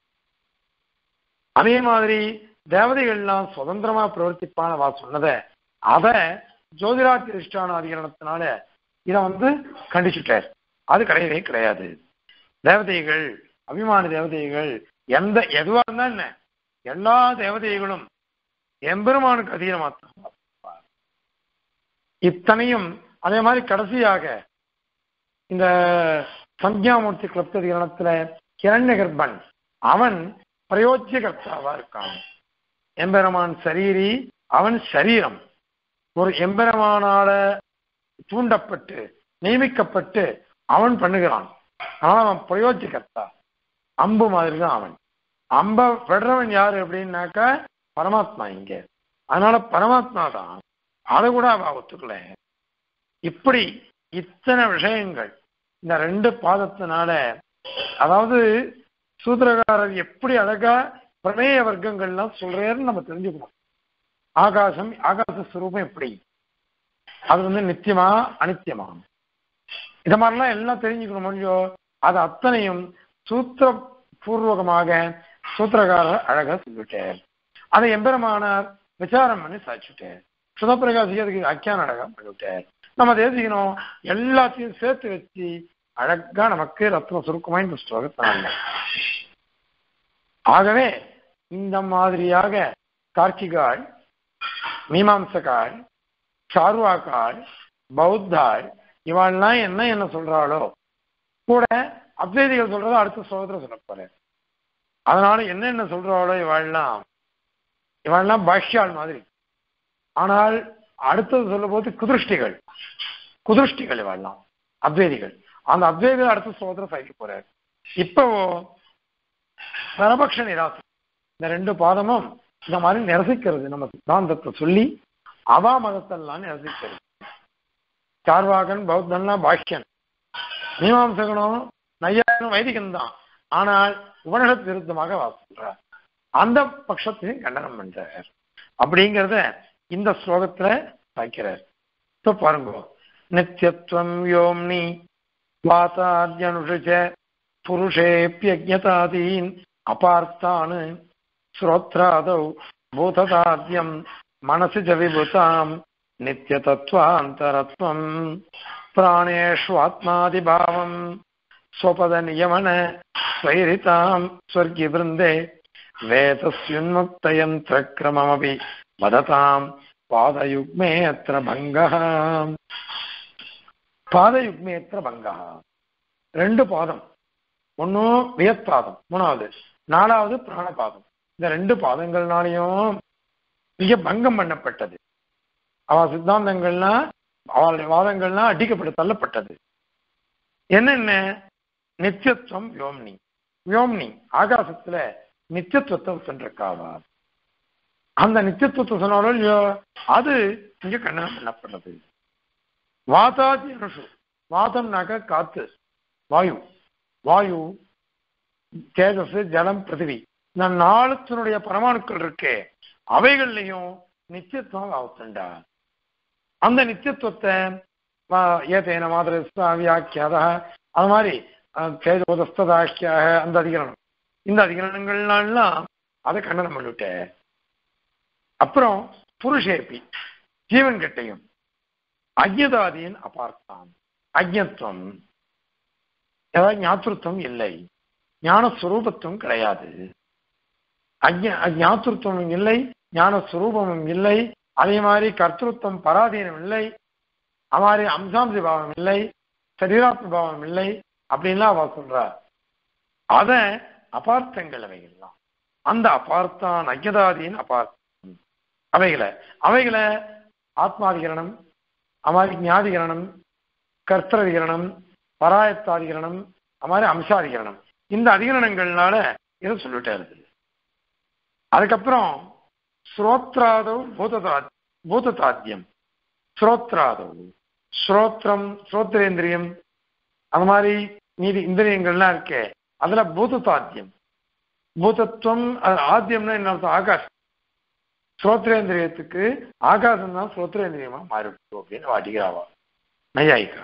அதே மாதிரி தேவதைகள்லாம் சுதந்திரமா பிரவர்த்திப்பானவா சொன்னதை அத ஜோதிராத்திரிஷ்டான அதிகரணத்தினால இதை வந்து கண்டிச்சுட்டார். அது கிடையவே கிடையாது. தேவதைகள், அபிமான தேவதைகள் எந்த எதுவா இருந்தா என்ன, எல்லா தேவதைகளும் எம்பெருமானுக்கு அதீனமாத்தான். இத்தனையும் அதே மாதிரி கடைசியாக இந்த சஞ்ஞாமூர்த்தி கிளப்திகரணத்துல கிரண்ய கர்ப்பன் அவன் பிரயோஜ்ய கர்த்தாவா இருக்கான். எம்பெருமான் சரீரி, அவன் சரீரம் ஒரு எம்பெருமானால தூண்டப்பட்டு நியமிக்கப்பட்டு அவன் பண்ணுகிறான். ஆனால் அவன் பிரயோஜ்ய கர்த்தா, அம்பு மாதிரி தான் அவன். அம்ப விடுறவன் யாரு அப்படின்னாக்கா பரமாத்மா இங்க. அதனால பரமாத்மா தான். அதை கூட அவ ஒத்துக்கல. இப்படி இத்தனை விஷயங்கள் இந்த ரெண்டு பாதத்தினால, அதாவது சூத்திரகாரர் எப்படி அழகா பிரமேய வர்க்கங்கள்லாம் சொல்றேன்னு நம்ம தெரிஞ்சுக்கணும். ஆகாசம், ஆகாச ஸ்வரூபம் எப்படி, அது வந்து நித்தியமா அனித்தியமா, இத மாதிரிலாம் எல்லாம் தெரிஞ்சுக்கணும் முடியும். அது அத்தனையும் சூத்திர பூர்வகமாக சூத்திரகாரர் அழகா சொல்லிட்டார். அதை எம்பெருமானார் விசாரம் பண்ணி சாதிச்சுட்டார். சுதப்பிரகாசி அதுக்கு அக்கியான அழகா பண்ணிவிட்டார். நம்ம தெரிஞ்சுக்கணும், எல்லாத்தையும் சேர்த்து வச்சு அழகா நமக்கு ரத்ன சுருக்கமா இந்த ஸ்லோகத்தினால. ஆகவே இந்த மாதிரியாக கார்த்திகாள், மீமாம்சகாள், சார்வாக்காள், பௌத்தாள் இவாள்லாம் என்ன என்ன சொல்றாளோ கூட அத்வைதிகள் சொல்றதோ அடுத்த ஸ்லோகத்துல சொல்ல போறேன். அதனால என்ன என்ன சொல்றாளோ இவாள்லாம் இவாள்லாம் பாஷ்யாள் மாதிரி. ஆனால் அடுத்தது சொல்லும் போது குதிருஷ்டிகள் குதிருஷ்டிகள் இவாள்லாம் அத்வைதிகள். அந்த அத்வைதிகள் அடுத்த ஸ்லோகத்துல சைக்க போறாரு. இப்போ பரபக்ஷ நிராசம் இந்த ரெண்டு பாதமும் இந்த மாதிரி நிரசிக்கிறது. நம்ம சித்தாந்தத்தை சொல்லி அவா மதத்தெல்லாம் நிரசிக்கிறது. சார்வாகன் பௌத்தன்லாம் பாஷ்யன், மீமாம்சகனும் நையானும் வைதிகன் தான். ஆனால் உபனிஷத் விருத்தமாக வாசிக்கிறார். அந்த பட்சத்தையும் கண்டனம் பண்றார். அப்படிங்கிறத இந்த ஸ்லோகத்துல வைக்கிறார். இப்ப பாருங்க, நித்யத்வம் யோம்னி வாதாத்யனுஷ புருஷேப்யஜதாதீன் அபார்த்தானு ஸ்ரோத்ராதௌ பூததாத்யம் மனசி ஜ விபுதாம் நித்யதத்வாந்தரத்வம் பிராணேஷ்வாத்மாதிபாவம் ஸ்வபத நியமன ஸ்வைரிதாம் ஸ்வர்கி விருந்தே வேதஸ்யுன்முக்தயந்திரக்ரமமபி வததாம் பாதயுக்மேத்ர பங்கः. பாதயுக்மேத்ர பங்கः ரெண்டு பாதம், ஒன்னும் வியத்பாதம், மூணாவது நாலாவது பிராணபாதம். இந்த ரெண்டு பாதங்கள்னாலையும் மிக பங்கம் பண்ணப்பட்டது. அவ சித்தாந்தங்கள்லாம் அவளுடைய வாதங்கள்லாம் அடிக்கப்பட்டு தள்ளப்பட்டது. என்னென்ன? நித்தியத்துவம் யோம்னி. யோம்னி ஆகாசத்துல நித்தியத்துவத்தை சென்றிருக்காவா, அந்த நித்தியத்துவத்தை சொன்னாலும் இல்லையோ அது இங்க கண்டனம் பண்ணப்படுறது. வாதாதி அனுஷு, வாதம்னாக்க காத்து, வாயு, வாயு தேஜஸ் ஜலம் பிருத்திவி, இந்த நாளுத்தினுடைய பரமாணுக்கள் இருக்கே அவைகள்லையும் நித்தியத்துவம் அவசண்டா. அந்த நித்தியத்துவத்தை ஏதேன மாதிரி வியாக்கியாத அது மாதிரி தேஜோதஸ்தாக்கியாக அந்த அதிகரணம், இந்த அதிகரணங்கள்லாம் அதை கண்டனம் பண்ணிவிட்டேன். அப்புறம் புருஷேபி ஜீவன் கிட்டையும் அஜ்ஞதாதியின் அபார்த்தான், அஜ்ஞத்துவம் ஏதாவது ஞாத்திருத்தம் இல்லை, ஞானஸ்வரூபத்துவம் கிடையாது. அஜ்ஞ ஞாத்திருத்தமும் இல்லை, ஞானஸ்வரூபமும் இல்லை, அதே மாதிரி கர்த்திருத்தம் பராதீனம் இல்லை, அது மாதிரி அம்சாம்சி பாவம் இல்லை, சரீராத்ம பாவம் இல்லை அப்படின்லாம் அவ சொல்றார். அத அபார்த்தங்கள் அவைகள்லாம், அந்த அபார்த்தான் அஜ்ஞதாதியின் அபார்த்தம் அவைகளை அவைகளை ஆத்மாதிகரணம், அது மாதிரி ஞாதிகரணம், கர்த்தரதிகரணம், பராயத்தாதிகரணம், அது மாதிரி அம்சாதிகரணம், இந்த அதிகரணங்கள்னால இதை சொல்லிட்டே இருக்கு. அதுக்கப்புறம் ஸ்ரோத்ராதவ் பூததா பூததாத்தியம், ஸ்ரோத்ராதவ் ஸ்ரோத்ரம் ஸ்ரோத்ரேந்திரியம், அது மாதிரி நீதி இந்திரியங்கள்லாம் இருக்கே அதுல பூததாத்தியம், பூதத்துவம் ஆத்தியம்னா என்ன அர்த்தம்? ஆகாஷ். ஸ்ரோத்ரேந்திரியத்துக்கு ஆகாசம் தான் ஸ்ரோத்ரேந்திரியமா மாறிவிட்டு அப்படின்னு வாட்டிக்கிறாவா நையாயிக்கா.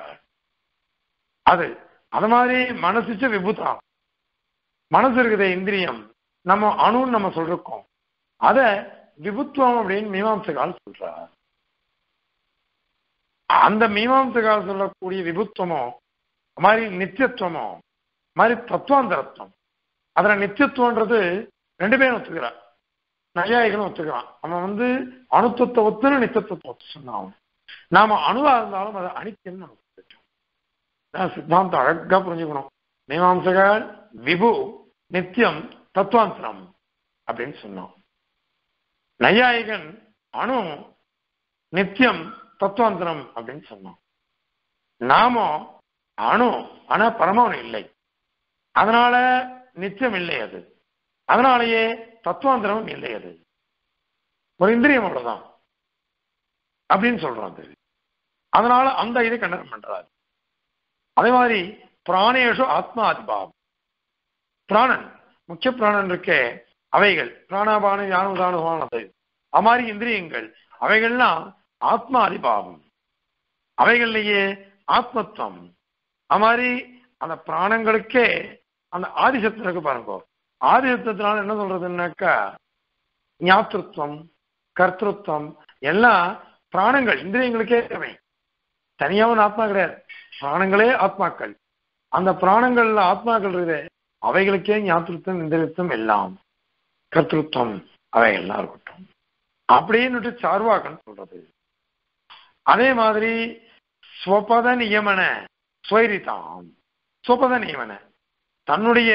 அது அது மாதிரி மனசுச்ச விபுதாம், மனசு இருக்குதே இந்திரியம், நம்ம அணுன்னு நம்ம சொல்றோம், அத விபுத்துவம் அப்படின்னு மீமாம்சகால் சொல்றார். அந்த மீமாம்சகால் சொல்லக்கூடிய விபுத்துவமோ மாதிரி நித்தியத்துவமோ மாதிரி தத்துவாந்தரத்துவம், அதுல நித்தியத்துவன்றது ரெண்டு பேரும் ஒத்துக்கிறான். நையாயிகனும் ஒத்துக்கிறான். அவன் வந்து அணுத்துவத்தை ஒத்துன்னு நித்தியத்துவத்தை ஒத்து சொன்னான். நாம அணுவா இருந்தாலும் அதை அனித்தியம் நமக்கு சித்தாந்தம் அழகா புரிஞ்சுக்கணும். மீமாம்சகால் விபு நித்தியம் தத்துவாந்தரம் அப்படின்னு சொன்னான். நையாயிகன் அணு நித்தியம் தத்துவாந்தரம் அப்படின்னு சொன்னான். நாம அணு ஆனா பரமாணு இல்லை, அதனால நித்தியம் இல்லை, அது அதனாலேயே தத்துவாந்தரம் இல்லை, அது ஒரு இந்திரியம் அவ்வளவுதான் அப்படின்னு சொல்றாங்க. அதனால அந்த இதை கண்டனம் பண்றாரு. அதே மாதிரி பிராணேஷு ஆத்மா அதிபாவம், பிராணன் முக்கிய பிராணன் இருக்கே அவைகள் பிராணாபான யானுதானுவானது அது மாதிரி இந்திரியங்கள் அவைகள்லாம் ஆத்மா அதிபாவம், அவைகள்லயே ஆத்மத்துவம். அது மாதிரி அந்த பிராணங்களுக்கே அந்த ஆதிசத்திற்கு பாருங்க, ஆதிசத்தினால என்ன சொல்றதுன்னாக்கா ஞாத்திருத்துவம் கர்த்திருவம் எல்லாம் பிராணங்கள் இந்திரியங்களுக்கே தனியாவும் ஆத்மா கிடையாது, பிராணங்களே ஆத்மாக்கள். அந்த பிராணங்கள் ஆத்மாக்கள் இருக்குது, அவைகளுக்கே ஞாத்திருத்தம் இந்திரியத்துவம் எல்லாம் கர்த்திருவம் அவை எல்லாம் இருக்கட்டும் அப்படின்னு சார்வாகன் சொல்றது. அதே மாதிரி ஸ்வபத நியமன ஸ்வைரிதாம், ஸ்வபத நியமன தன்னுடைய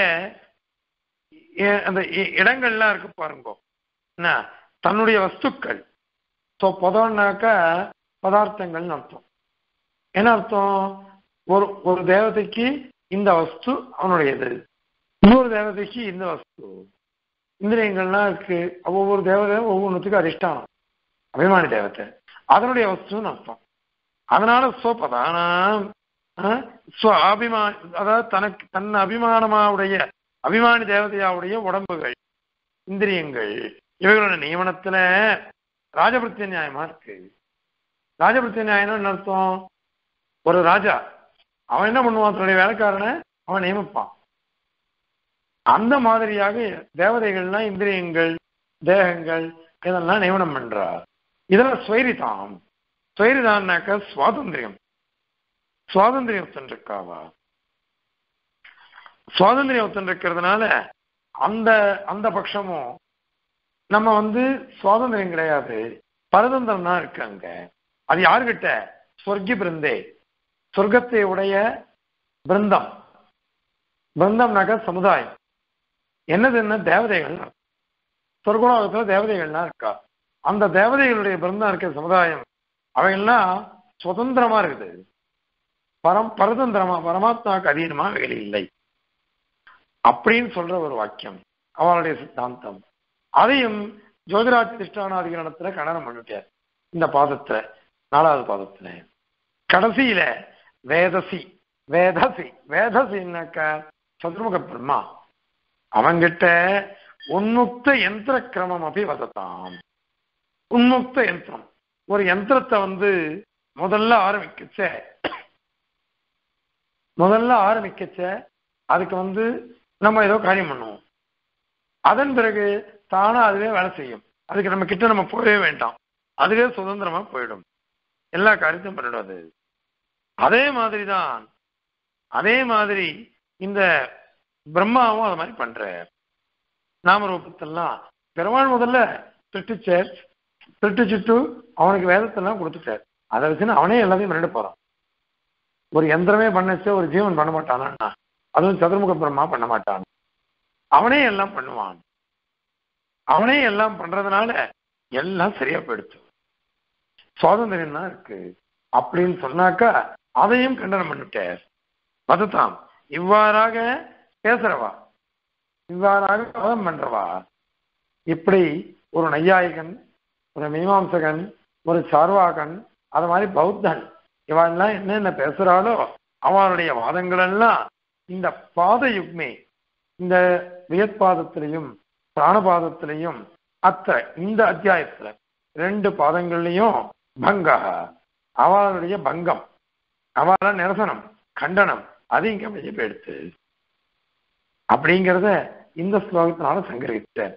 அந்த இடங்கள்லாம் இருக்கு பாருங்க, என்ன தன்னுடைய வஸ்துக்கள். பதம்னாக்கா பதார்த்தங்கள்னு அர்த்தம். என்ன அர்த்தம்? ஒரு ஒரு தேவதைக்கு இந்த வஸ்து அவனுடையது, இன்னொரு தேவதைக்கு இந்த வஸ்து. இந்திரியங்கள்லாம் இருக்கு, ஒவ்வொரு தேவதையும் ஒவ்வொன்றுத்துக்கும் அதிஷ்டானம், அபிமானி தேவத்தை அதனுடைய வஸ்துன்னு அர்த்தம். அதனால ஸ்வபதானம் அபிமானி, அதாவது தனக்கு தன் அபிமானமாவுடைய அபிமானி தேவதையாவுடைய உடம்புகள் இந்திரியங்கள் இவைகளோட நியமனத்துல ராஜபிரத்திய நியாயமா இருக்கு. ராஜபிரத்திய நியாயம் என்ன அர்த்தம்? ஒரு ராஜா அவன் என்ன பண்ணுவான், தன்னுடைய வேலைக்காரனை அவன் நியமிப்பான். அந்த மாதிரியாக தேவதைகள்லாம் இந்திரியங்கள் தேகங்கள் இதெல்லாம் நியமனம் பண்றார். இதெல்லாம் ஸ்வைரிதாம். ஸ்வைரிதான்னாக்க சுவாதந்திரியம், சுவாதந்திரியம் இருக்காவா, சுவாதந்திரியம் இருக்கிறதுனால அந்த அந்த பட்சமும் நம்ம வந்து சுவாதந்திரியம் கிடையாது, பரதந்திரம் தான் இருக்கு அங்க. அது யாருகிட்ட? சொர்க்கி பிருந்தே, சொர்க்கத்தை உடைய பிருந்தம். பிருந்தம்னாக்க சமுதாயம். என்னது என்ன? தேவதைகள். சொர்க்கலோகத்துல தேவதைகள்லாம் இருக்கா, அந்த தேவதைகளுடைய பிருந்தம் இருக்க சமுதாயம் அவைகள்லாம் சுதந்திரமா இருக்குது, பரம் பரதந்திரமா பரமாத்மாவுக்கு அதீனமா வேலை இல்லை அப்படின்னு சொல்ற ஒரு வாக்கியம் அவனுடைய சித்தாந்தம். அதையும் ஜோதிராஜ் திஷ்டானாதிகரணத்துல கண்டனம் பண்ணிட்டார். இந்த பாதத்துல நாலாவது பாதத்துல கடைசியில வேதசி வேதசி வேதசின்னாக்க சதுர்முக பிரம்மா அவங்கிட்ட உன்முக்த யந்திர கிரமம் அப்படி வதத்தான். உன்முக்த யந்திரம், ஒரு யந்திரத்தை வந்து முதல்ல ஆரம்பிக்கச்ச முதல்ல ஆரம்பிக்கச்ச அதுக்கு வந்து நம்ம ஏதோ காரியம் பண்ணுவோம், அதன் பிறகு தானா அதுவே வேலை செய்யும். அதுக்கு நம்ம கிட்ட நம்ம போகவே வேண்டாம், அதுவே சுதந்திரமா போயிடும், எல்லா காரியத்தையும் பண்ணிடுவது. அதே மாதிரிதான் அதே மாதிரி இந்த பிரம்மாவும் அது மாதிரி பண்ற. நாமரூபத்தெல்லாம் பெருமாள் முதல்ல திருட்டுச்சார், திருட்டுச்சுட்டு அவனுக்கு வேதத்தெல்லாம் கொடுத்துட்டார். அதை வச்சுன்னு அவனே எல்லாத்தையும் பண்ணிட்டு போறான். ஒரு யந்திரமே பண்ணச்சு ஒரு ஜீவன் பண்ண மாட்டானா? அதுவும் சதுர்முக பிரம்மா பண்ண மாட்டான், அவனே எல்லாம் பண்ணுவான். அவனே எல்லாம் பண்றதுனால எல்லாம் சரியா போயிடுச்சு, சுவாதந்திரம் தான் இருக்கு அப்படின்னு சொன்னாக்கா அதையும் கண்டனம் பண்ணிட்டார். அதுதான் இவ்வாறாக பேசுறவா, இவ்வாறாக வாதம் பண்றவா, இப்படி ஒரு நையாயிகன், ஒரு மீமாம்சகன், ஒரு சார்வாகன், அது மாதிரி பௌத்தன், இவெல்லாம் என்னென்ன பேசுறாளோ அவனுடைய வாதங்கள் எல்லாம் இந்த பாத யுக்மே, இந்த வியற்பாதத்திலையும் பிராணபாதத்திலையும் அத்த இந்த அத்தியாயத்துல ரெண்டு பாதங்கள்லையும் பங்கா, அவளுடைய பங்கம், அவள நிரசனம் கண்டனம் அது இங்க வெளியே போயிடுச்சு அப்படிங்கிறத இந்த ஸ்லோகத்தினால சங்கரித்தார்.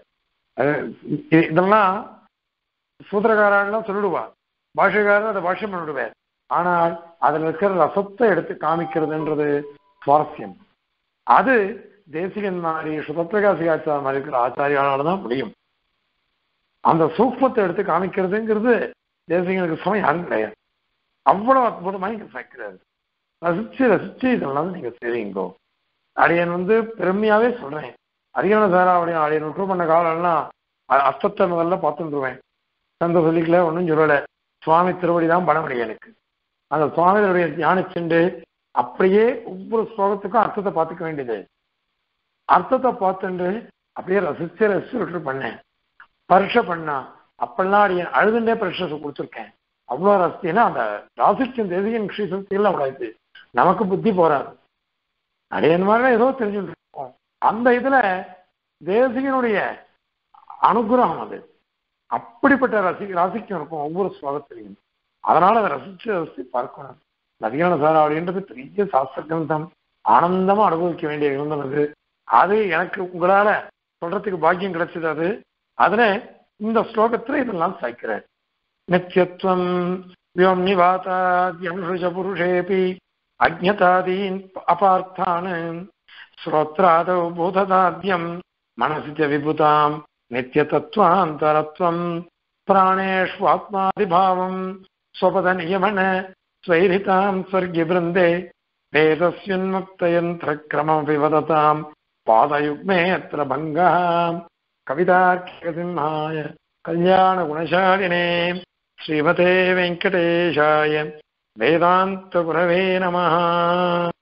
இதெல்லாம் சூத்திரக்காரெல்லாம் சொல்லிடுவா, பாஷக்காரர் அதை பாஷ்யம் பண்ணிடுவார். ஆனால் அதுல இருக்கிற ரசத்தை எடுத்து காமிக்கிறதுன்றது சுவாரஸ்யம். அது தேசிகன் மாதிரி சுதப்பிரகாசிகாச்சார மாதிரி இருக்கிற ஆச்சாரியால தான் முடியும். அந்த சூக்மத்தை எடுத்து காமிக்கிறதுங்கிறது தேசிகனுக்கு சமயம் யாரும் கிடையாது. அவ்வளவு அற்புதமாக இங்க சேர்க்கிறாரு. ரசிச்சு ரசிச்சு இதெல்லாம் நீங்க செய்வீங்கோ. அடியன் வந்து பெருமையாவே சொல்றேன். அதிகார சாரா அப்படின்னு அடியன் விட்டு பண்ண காலம்லாம் அஸ்தத்தை முதல்ல பார்த்துருவேன். சந்த சொல்லிக்கல ஒன்றும் சொல்லலை. சுவாமி திருவடி தான் பண முடியும் எனக்கு. அந்த சுவாமி திருவடியை தியானிச்சுண்டு அப்படியே ஒவ்வொரு ஸ்லோகத்துக்கும் அர்த்தத்தை பார்த்துக்க வேண்டியது. அர்த்தத்தை பார்த்துண்டு அப்படியே ரசிச்சு ரசிச்சு விட்டு பண்ணேன். பரீட்சை பண்ணா அப்பெல்லாம் அடியன் அழுதுண்டே பரீட்சை கொடுத்துருக்கேன். அவ்வளோ ரசித்தினா அந்த ராசிக்கும் தேசிகன் ஸ்ரீசக்தியில் அவ்வளோ நமக்கு புத்தி போறாது. அடியன் மாதிரி ஏதோ தெரிஞ்சுட்டு இருக்கோம். அந்த இதுல தேசிகனுடைய அனுகிரகம் அது அப்படிப்பட்ட ரசி ராசிக்கும் இருக்கும் ஒவ்வொரு ஸ்லோகத்திலையும். அதனால அதை ரசிச்சு ரசிச்சு பார்க்கணும். அதிகார சாரா அப்படின்றது பெரிய சாஸ்திர கிரந்தம், ஆனந்தமா அனுபவிக்க வேண்டிய கிரந்தம் அது. அது எனக்கு உங்களால சொல்றதுக்கு பாக்கியம் கிடைச்சது. அது அதுல இந்த ஸ்லோகத்துல இதெல்லாம் சாய்க்கிறார். நித்யத்வம் வியோம் நிவாதாத்யம்ஷ புருஷேபி அஜ்ஞதாதீன் அபார்த்தான ஸ்ரோத்ராதௌ பூததாத்யம் மனசி ச விபுதாம் நித்யதத்வாந்தரத்வம் பிராணேஷ்வாத்மாதிபாவம் ஸ்வபத நியமன ஸ்வைரிதாம் ஸ்வர்கி பிருந்தே வேதஸ்யுன்முக்தயந்திர கிரமமபி வததாம் பாதயுக்மே அத்ர பங்காம். கவிதார்க்கிக சிம்ஹாய கல்யாண குணசாலினே ஸ்ரீமதே வெங்கடேஷாய வேதாந்த குரவே நமஹ.